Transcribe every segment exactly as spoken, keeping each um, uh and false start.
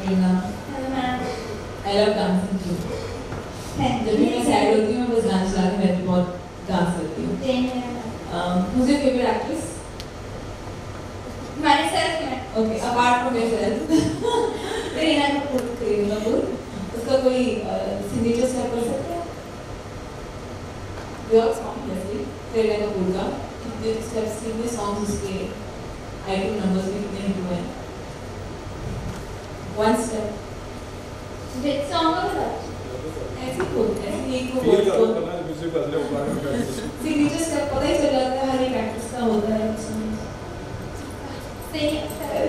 Prerna. Hello ma'am. I love dancing too. जब भी मैं सैड होती हूँ मैं बस गाना चला के मैं भी बहुत डांस करती हूँ। Who's your favorite actress? Myself में। Okay, apart from yourself. Kareena Kapoor. Kareena Kapoor. उसका कोई signature step कर सकते हैं? Your song जैसे करीना कपूर का कितने steps कितने songs उसके item numbers में कितने हिट हुए हैं? One step. Which song was that? ऐसी कोई ऐसी एक को फील करो करना है म्यूजिक बदले ऊपर में कर सिग्नेचर स्टेप पता ही चल जाता है हर एक एक्ट्रेस का होता है उसमें Sing it.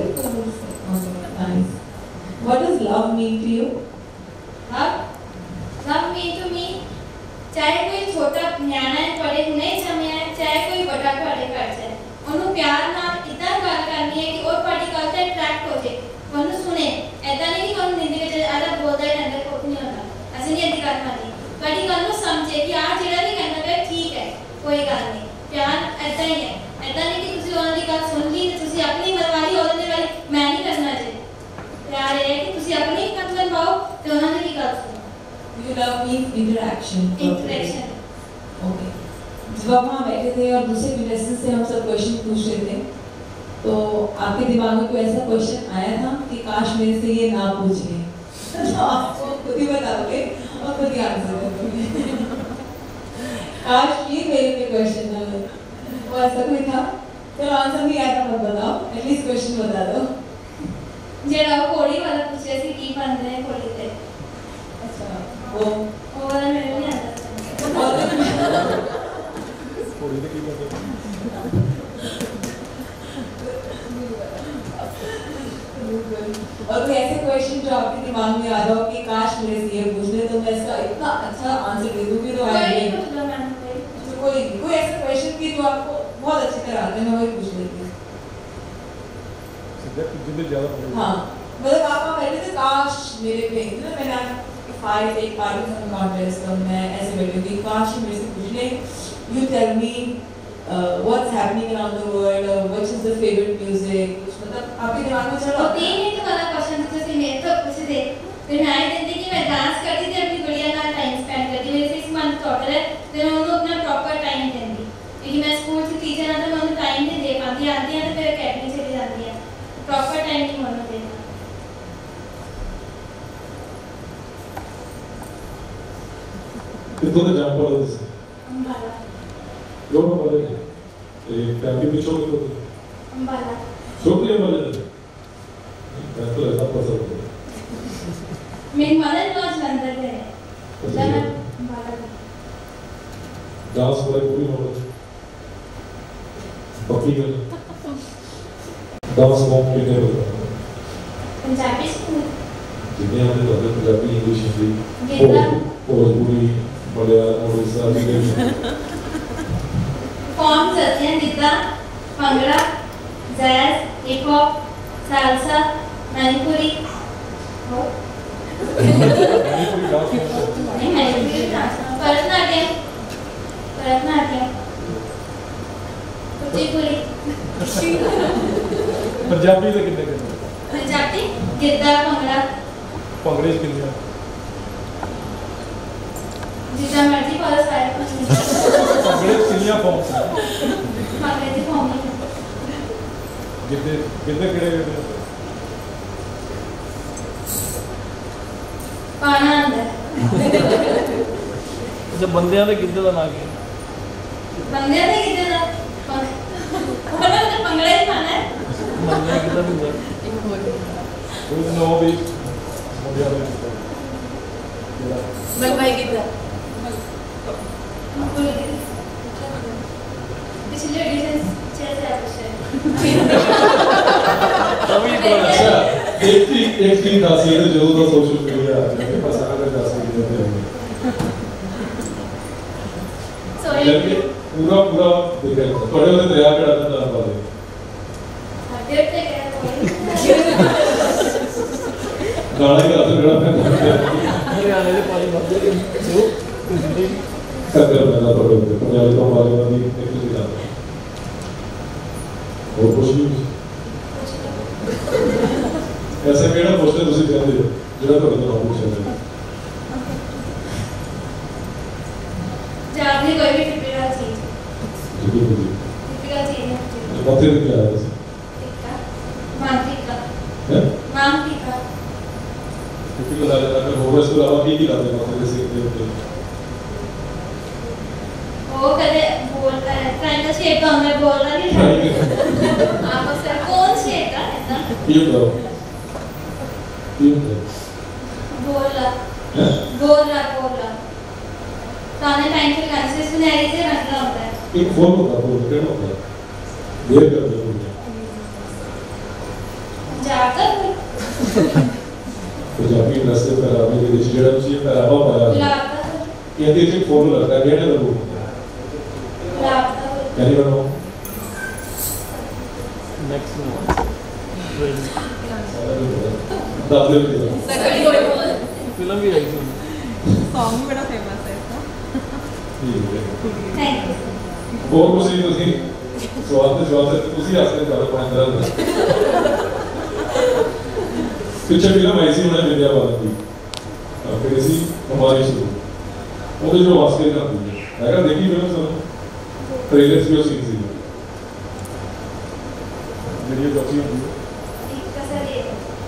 Nice. What does love mean to you? Love? Love mean to me चाहे कोई छोटा न्याना है पढ़े नहीं समझे चाहे कोई बड़ा पढ़े कर जाए उन्हें प्यार ना इतना बात करनी है कि और पार्टी करते अट्रैक्ट हो जाए उन्हें सुने ऐसा नहीं कि उन्हें निंदे के चले आधा बोलता है अंदर कुछ नहीं होता ऐसे नहीं अधिकार मानी पार्टी कर लो समझे कि आज जेड़ा नहीं करना है ठीक है कोई बात नहीं प्यार ऐसा ही है ऐसा नहीं कि तुझे और की बात सुन ली तुझे अपनी मनवाली और ने वाली मैं नहीं करना चाहिए प्यार है कि तुझे अपनी मतलब पाओ तो उन्होंने की बात सुनो You love means interaction. Interaction. Okay. जब आप वहाँ बैठे थे और दूसरे contestant से हम सब क्वेश्चन पूछ रहे थे तो आपके दिमाग में कोई ऐसा क्वेश्चन आया था कि काश मेरे से ये ना पूछ ले तो आपको खुद ही बताओगे और खुद ही आंसर करोगे काश ये मेरे पे क्वेश्चन ना हो वो ऐसा कोई था चलो आंसर नहीं आया था मत बताओ एटलीस्ट क्वेश्चन बता दो जेड़ा वो कोड़ी वाला पूछ रहे थे की बन रहे हैं कोड़ी थे अच्छा वो वो वाला मेरे नहीं आता थोड़ी सी की बात है और कोई ऐसे क्वेश्चन जो आपके दिमाग में आ रहा हो कि काश मेरे से ये पूछ ले तो मैं इसका इतना अच्छा आंसर दे दूंगी तो आई कोई पूछ लो मैम तो कोई कोई ऐसा क्वेश्चन की जो आपको बहुत अच्छी तरह आता है मैं वही पूछ लेती हूँ सब्जेक्ट जितने ज्यादा पढ़े हाँ मतलब आप वहाँ बैठे थे काश मेरे पे ना मैंने फाइव एक पार्टी में कॉन्टेस्ट और मैं ऐसे बैठी थी काश मेरे से पूछ ले you tell me what's happening around the world which is the favourite music मतलब आपके दिमाग में चल रहा तो तीन ही तो वाला क्वेश्चन तो से मैं तो पूछ दे फिर मैं आई देती कि मैं डांस करती थी अपनी गुड़िया का टाइम स्पेंड करती मेरे सिक्स मंथ टोटल है फिर उन्होंने अपना प्रॉपर टाइम देंगी क्योंकि मैं स्कूल से टीचर ना तो मैं उन्हें टाइम नहीं दे पाती आती है तो फिर एकेडमी चली जाती है प्रॉपर टाइम नहीं होना देना कितने जंप पड़ा था अंबाला लोग पढ़े थे एक फैमिली में छोड़ के अंबाला छोड़ के वाले थे मैं तो ऐसा पसंद है मेरी मदर इन लॉ जलंधर से है जलंधर अंबाला डांस वाले पूरी नॉलेज पक्की कर डांस फॉर्म कितने होगा पंजाबी स्कूल जितने हमने तो पंजाबी इंग्लिश हिंदी गिद्दा भोजपुरी मलयालम उड़ीसा बिहार फॉर्म चलते हैं Giddha Bhangra jazz hip hop salsa Manipuri और मणिपुरी डांस नहीं मणिपुरी डांस भरतनाट्यम भरतनाट्यम कुचिपुड़ी पंजाबी से कितने कितने पंजाबी गिद्दा भंगड़ा भंगड़े कितने जितना मर्जी करो सारे भंगड़े कितने फॉर्म से भंगड़े की फॉर्म में कितने कितने कितने कितने पाना अंदर जब बंदियां दे किद्दे दा नाम है बंदे ने कितने ना बोलो तो भंगड़ा ही पाना है बंदियां किद्दे भी है कोई नो भी मलयालम मैं भाई कितना पिछले एडिशन छह से आठ से तभी तो अच्छा एक ही एक ही दासी है जो तो सोशल मीडिया है बस अगर दासी की होती है सॉरी जबकि पूरा पूरा देखे थोड़े वाले दरिया के डालने ना वाले हटेट से क्या कोई गाना के आते गड़ा में हरियाणा के पानी मत दे जो हिंदी कर मेरा थोड़े होते पंजाबी तो हमारे वाली एक ही जाता है और कुछ भी ऐसे में ਕਿਹੜਾ ਪੋਸਟਰ ਤੁਸੀਂ ਕਹਿੰਦੇ ਹੋ ਜਿਹੜਾ ਤੁਹਾਡੇ ਤੋਂ ਆਉਂ ਚੱਲਦਾ जाब नहीं कोई भी टिपिकल चीज ਜੀ ਜੀ टिपिकल चीज है ਮੱਥੇ ਤੇ ਕਿਹਾ ਸੀ टिक्का मान टिक्का ਹੈ मान टिक्का ਕਿਉਂਕਿ ਲਾ ਲਿਆ ਕਿ ਹੋਰ ਇਸ ਤੋਂ ਇਲਾਵਾ ਕੀ ਕੀ ਕਰਦੇ ਮੱਥੇ ਦੇ ਸਿਰ ਦੇ ਉੱਤੇ वो कदे बोलता है फ्रेंड शेप तो हमें बोलना नहीं आप सर कौन शेप का है ना ये करो ये करो बोल रहा है बोल रहा बोल रहा ताने टाइम से कंसिस में नहीं से रख रहा होता है एक फोन होता है क्या होता है देर कर दो जाकर पंजाबी नस्ल पहरावे के ਵਿੱਚ ਜਿਹੜਾ ਤੁਸੀਂ ਪਹਿਰਾਵਾ ਪਾਇਆ लाता ਇਹਦੇ ਵਿੱਚ ਫੋਨ ਲੱਗਦਾ ਕਿਹੜੇ ਲੱਗੂ लाता ਕਰੀ ਬਣਾਓ नेक्स्ट वन ਦੱਸ ਦਿਓ ਜੀ फिल्म भी आई थी सॉन्ग बड़ा फेमस है इसका ਠੀਕ ਹੈ थैंक यू ਹੋਰ ਕੁਝ ਨਹੀਂ ਤੁਸੀਂ ਸਵਾਲ ਤੇ ਜਵਾਬ ਤੇ ਤੁਸੀਂ ਆਸਤੇ ਕਰ ਪੰਜ ਤਰ੍ਹਾਂ ਪਿੱਛੇ ਫਿਲਮ ਆਈ ਸੀ ਉਹਨੇ ਵਿਦਿਆ ਬਾਲਨ ਦੀ ਫਿਰ ਅਸੀਂ ਹਮਾਰੀ ਸ਼ੁਰੂ ਉਹਦੇ ਜੋ ਵਾਸਤੇ ਨਾ ਹੁੰਦੀ ਹੈ ਹੈਗਾ ਦੇਖੀ ਫਿਲਮ ਸਾਨੂੰ ट्रेलर्स भी उसी से वीडियो कॉपी होती है कैसा दे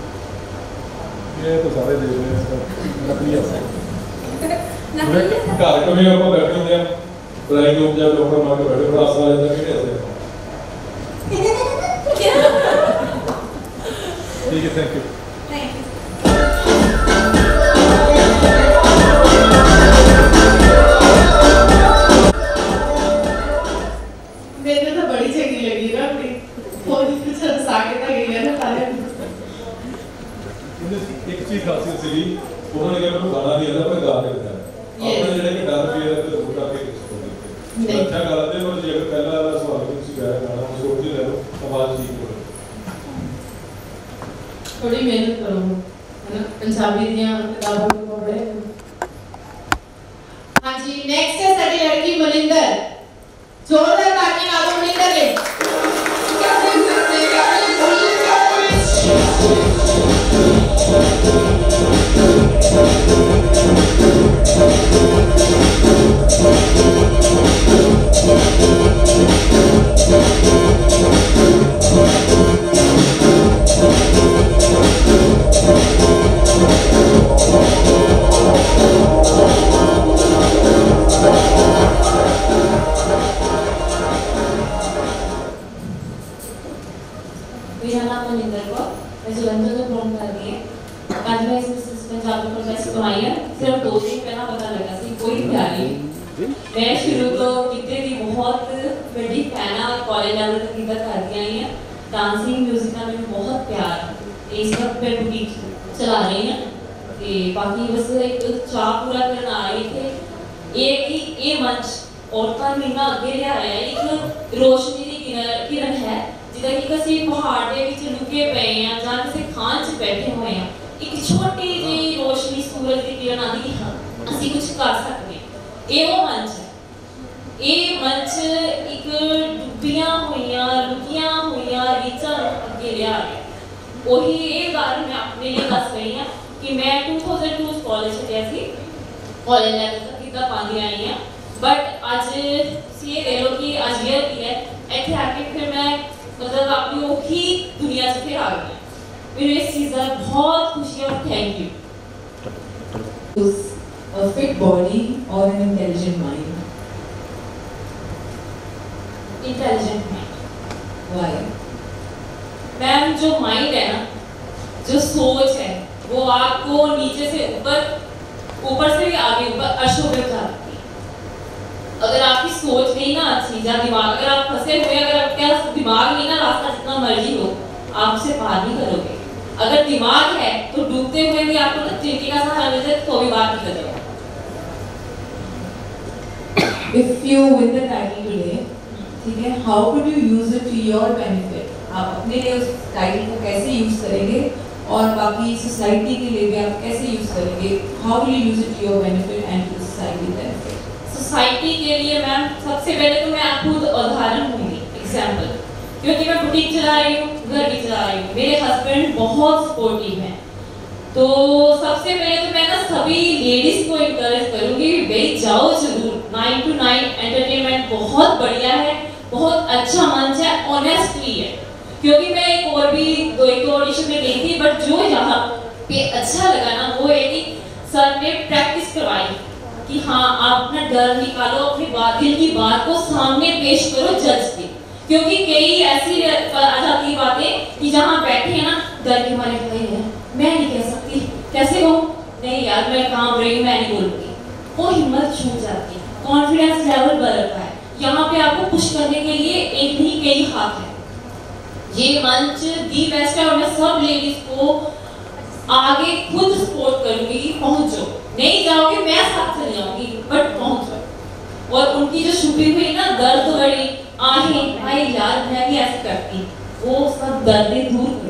ये तो सारे देख रहे हैं इसका नकली है नकली घर कभी आप बैठे होंगे ड्राइंग रूम जब डॉक्टर मार के बैठे बड़ा आसान रहता है कैसे ठीक है थैंक यू थैंक यू मेरे तो बड़ी चंगी लगी ना अपनी थोड़ी कुछ हंसा के तो गई है ना सारे एक चीज खासियत सी उन्होंने कहा मैं गाना नहीं आता पर गा के दिखाया आपने ਜਿਹੜੇ ਕਿ ਡਰ ਵੀ ਹੈ ਤੇ ਰੋਟਾ ਕੇ नहीं अच्छा गाते हो जे पहला वाला सवाल कि ਤੁਸੀਂ ਗਾਇਆ ਗਾਣਾ ਉਹ ਸੋਚ ਹੀ ਲੈ ਲਓ ਆਵਾਜ਼ ਠੀਕ ਹੋ थोड़ी मेहनत करो है ना पंजाबी दियां किताबों को पढ़े हां जी नेक्स्ट है साडी लड़की मनिंदर जोरदार ताली मारो मनिंदर ले मेरा नाम मनिंदर को मैं जलंधर से फोन कर रही है आज मैं इस पंजाबी प्रोसेस को आई है सिर्फ दो दिन पहला पता लगा सी कोई प्यारी मैं शुरू तो कितने दी बहुत बड़ी फैन है और कॉलेज लेवल तक इधर करती आई है डांसिंग म्यूजिक का मुझे बहुत प्यार इस वक्त मैं बुटीक चला रही हैं कि बाकी बस एक चाह पूरा करना आ रही थे एक ही ये मंच औरतां महीना अगे लिया है एक रोशनी की किरण किरण है जिदा कि किसी पहाड़ के बीच लुके पे हैं ਜਾਂ ਕਿਸੇ ਖਾਨ 'ਚ ਬੈਠੇ ਹੋਏ ਆ ਇੱਕ ਛੋਟੀ ਜਿਹੀ ਰੋਸ਼ਨੀ ਸੂਰਜ ਦੀ ਕਿਰਨ ਆਦੀ ਕਿ ਹਾਂ ਅਸੀਂ ਕੁਝ ਕਰ ਸਕਦੇ ਇਹ ਉਹ ਮੰਚ ਹੈ ਇਹ ਮੰਚ ਇੱਕ ਡੁੱਬੀਆਂ ਹੋਈਆਂ ਲੁਕੀਆਂ ਹੋਈਆਂ ਰੀਚਾਂ ਨੂੰ ਅੱਗੇ ਲਿਆ ਗਿਆ ਉਹੀ ਇਹ ਗੱਲ ਮੈਂ ਆਪਣੇ ਲਈ ਦੱਸ ਰਹੀ ਹਾਂ ਕਿ ਮੈਂ two thousand two ਕਾਲਜ ਛੱਡਿਆ ਸੀ ਕਾਲਜ ਲੈਵਲ ਤੱਕ ਕਿੱਦਾਂ ਪਾਉਂਦੀ ਆਈ ਹਾਂ ਬਟ ਅੱਜ ਤੁਸੀਂ ਇਹ ਦੇਖ ਲਓ ਕਿ ਅੱਜ ਇਹ ਕੀ ਹੈ ਇੱਥੇ ਆ ਕੇ ਫਿਰ ਮੈਂ मतलब अपनी ओखी दुनिया से फिर आ गई मेरे इस चीज़ का बहुत खुशी और thank you a fit body or an intelligent mind intelligent mind why ma'am जो माइंड है ना जो सोच है वो आपको नीचे से ऊपर ऊपर से भी आगे ऊपर अर्शों पे उठाती है अगर आपकी सोच नहीं ना अच्छी या दिमाग अगर आप फंसे हुए अगर आपका दिमाग नहीं ना रास्ता जितना मर्जी हो आप उसे पार नहीं करोगे अगर दिमाग है तो डूबते हुए भी आपको तो तिनके का सहारा मिल जाए तो भी बात नहीं करोगे if you win the title today ठीक है how could you use it to your benefit आप अपने लिए उस टाइटल को कैसे यूज करेंगे और बाकी सोसाइटी के लिए भी आप कैसे यूज करेंगे how will you use it to your benefit and to society benefit society के लिए मैम सबसे पहले तो मैं खुद उदाहरण दूंगी एग्जांपल क्योंकि मैं बुटीक चला रही हूँ घर भी चला रही हूँ मेरे हस्बैंड बहुत सपोर्टिव हैं तो सबसे पहले तो मैं ना सभी लेडीज को इनकरेज करूंगी भाई जाओ जरूर, नाइन टू नाइन एंटरटेनमेंट बहुत बढ़िया है, बहुत अच्छा मंच है, ऑनेस्टली है। क्योंकि मैं एक और भी दो एक ऑडिशन में गई थी, बट जो यहाँ पे अच्छा लगा ना वो है कि सर ने प्रैक्टिस करवाई कि हाँ आप अपना डर निकालो, अपनी बात दिल की बात को सामने पेश करो जज के। क्योंकि कई ऐसी आ जाती बातें कि जहाँ बैठे हैं ना डर के मारे भाई है मैं नहीं कह सकती, कैसे कहूँ, नहीं यार मैं काम रही हूँ मैं नहीं बोलूँगी, वो हिम्मत छूट जाती है, कॉन्फिडेंस लेवल बढ़ता है। यहाँ पे आपको पुश करने के लिए एक नहीं कई हाथ है, ये मंच दी बेस्ट है और मैं सब लेडीज को आगे खुद सपोर्ट करूंगी कि पहुंचो, नहीं जाओगे मैं साथ चली जाऊंगी बट पहुंचो। और उनकी जो छुपी हुई ना दर्द भरी आहें भाई यार मैं भी ऐसे करती, वो सब दर्दें दूर करो।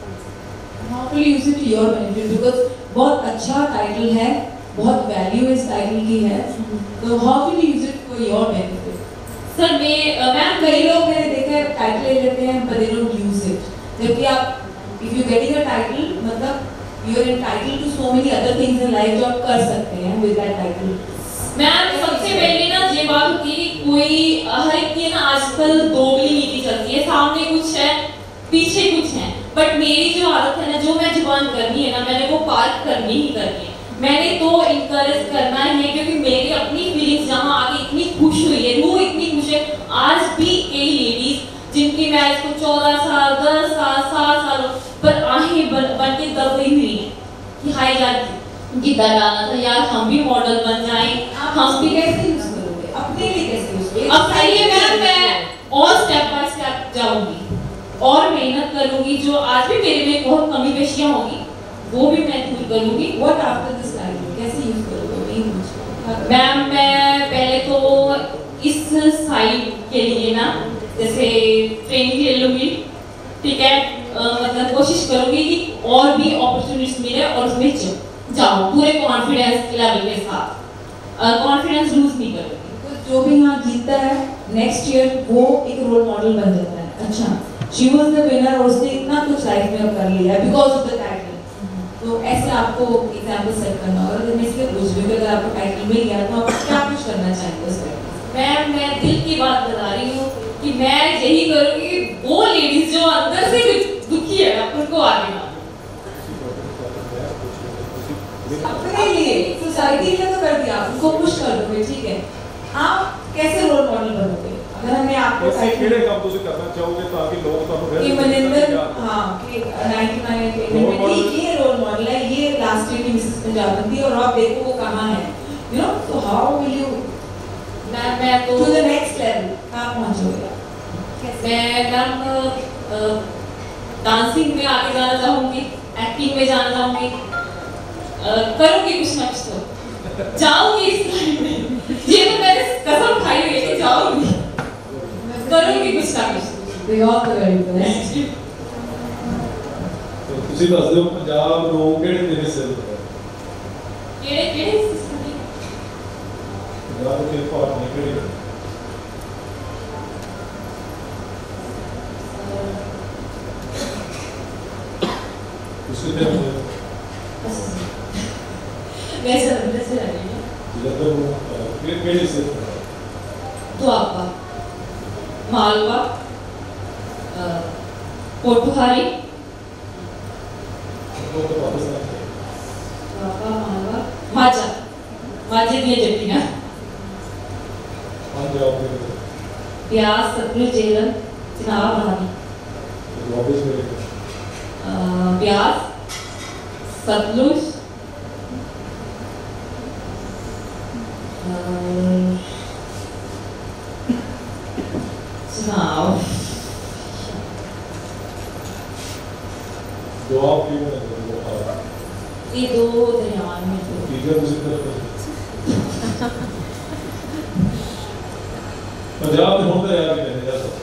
How will you use it to your benefit? Because बहुत अच्छा टाइटल है, बहुत वैल्यू इस टाइटल की है, तो how will you use it for your benefit? Sir मैं मैम कई लोग मैंने देखा है टाइटल ले लेते हैं but they don't use it. जबकि आप if you getting a title मतलब you are entitled to so many other things in life जो आप कर सकते हैं with that title. मैम सबसे पहले ना ये बात होती है कि कोई हर एक की ना आजकल दोगली नीति चलती है, सामने कुछ है पीछे कुछ है, बट मेरी जो आदत है ना जो मैं जुबान करनी है ना मैंने वो पार्क करनी ही करनी है। मैंने तो इनकरेज करना ही है क्योंकि मेरी अपनी फीलिंग्स जहाँ आगे इतनी खुश हुई है, रूह इतनी खुश है। आज भी कई लेडीज जिनकी मैरिज को चौदह साल दस साल सात साल पर आहें बन, बन के दब गई हुई है कि हाय यार गीता डालना था यार, हम भी मॉडल बन जाएं, हम भी कैसे यूज करोगे अपने लिए, कैसे यूज करोगे अपने लिए मैम मैं और स्टेप बाय स्टेप जाऊंगी और मेहनत करूंगी, जो आज भी मेरे में बहुत कमी पेशियां होगी वो भी मैं दूर करूंगी। What after this title कैसे यूज करोगे? मैम मैं पहले तो इस साइड के लिए ना जैसे ट्रेनिंग ले लूंगी, ठीक है, मतलब कोशिश करूंगी कि और भी अपॉर्चुनिटीज मिले और उसमें जाओ पूरे कॉन्फिडेंस लेवल के साथ, कॉन्फिडेंस लूज नहीं करूंगी। तो जो भी यहाँ जीतता है नेक्स्ट ईयर वो एक रोल मॉडल बन जाता है। अच्छा शी वाज द विनर और उसने इतना कुछ लाइफ में कर लिया बिकॉज ऑफ द टाइटल, तो ऐसे आपको एग्जांपल सेट करना होगा। अगर मैं इसलिए पूछ रही हूँ अगर आपको टाइटल मिल गया तो आप क्या कुछ करना चाहेंगे उस टाइटल? मैम मैं दिल की बात बता रही हूँ कि मैं यही करूँगी कि वो लेडीज जो अंदर से दुखी है ना उनको आगे लाऊं। अपने लिए सोसाइटी के लिए तो कर दिया, उनको पुश कर दोगे, ठीक है, आप कैसे रोल मॉडल बनोगे? अगर हमने आपको खेड़े काम तुझे करना चाहोगे तो आगे लोग तो कि मनिंदर हाँ कि नाइंटी नाइन में ठीक ये रोल मॉडल है, ये लास्ट ईयर की मिसेस पंजाब थी और आप देखो वो कहाँ है, यू नो, तो हाउ विल यू मैं मैं तो टू द नेक्स्ट लेवल कहाँ पहुँचोगे? मैं मैम डांसिंग में आगे जाना चाहूँगी, एक्टिंग में जाना चाहूँगी, करूँगी कुछ ना कुछ तो जाऊँगी इस लाइन में, ये तो मैंने कसम खाई हुई है कि जाऊँगी, करूँगी कुछ ना कुछ। We all the very best. तो ਤੁਸੀਂ ਦੱਸ ਦਿਓ ਪੰਜਾਬ ਨੂੰ ਕਿਹੜੇ ਦਿਨ ਸੇ ਕਿਹੜੇ ਕਿਹੜੇ ਪੰਜਾਬ ਦੇ ਭਾਰਤ ਨੇ ਕਿਹੜੇ ਤੁਸੀਂ ਤੇ वैसे वैसे लगेगा ਜਦੋਂ ਕਿਹੜੇ ਕਿਹੜੇ ਸੇ दुआबा, मालवा, पोठुहारी, ਉਹ ਤਾਂ ਪਾਕਿਸਤਾਨ दुआबा, मालवा, माजा, माजे दिए जट्टियाँ, पंजाब ਦੇ ब्यास, सतलुज, झेलम, चिनाब, रावी, वापस मेरे ब्यास, सतलुज, चिनाब, दो आप क्यों नहीं ये दो दरियाओं में तो तीसरा मुझे पंजाब में होता यार कि नहीं यार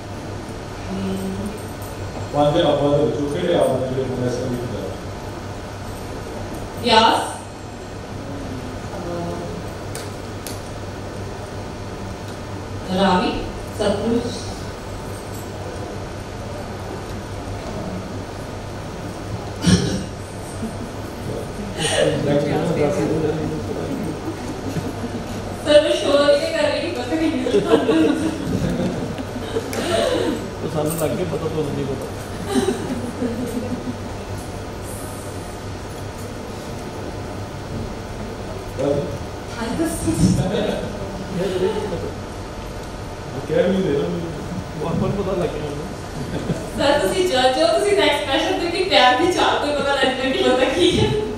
पांच आबाद हो चुके हैं आप मुझे ऐसा नहीं पता ब्यास, रावी, सतलुज, सर मैं शोर ये कर रही हूँ पता नहीं तो सानू लग के पता तो नहीं पता क्या भी दे रहा वो अपन पता लग गया सर ਤੁਸੀਂ ਜੱਜ ਹੋ ਤੁਸੀਂ ਤਾਂ ਐਕਸਪ੍ਰੈਸ਼ਨ ਤੇ ਵੀ ਪਿਆਰ ਦੀ ਚਾਹ ਕੋਈ ਪਤਾ ਲੱਗ ਗਿਆ ਕਿ ਪਤਾ ਕੀ ਹੈ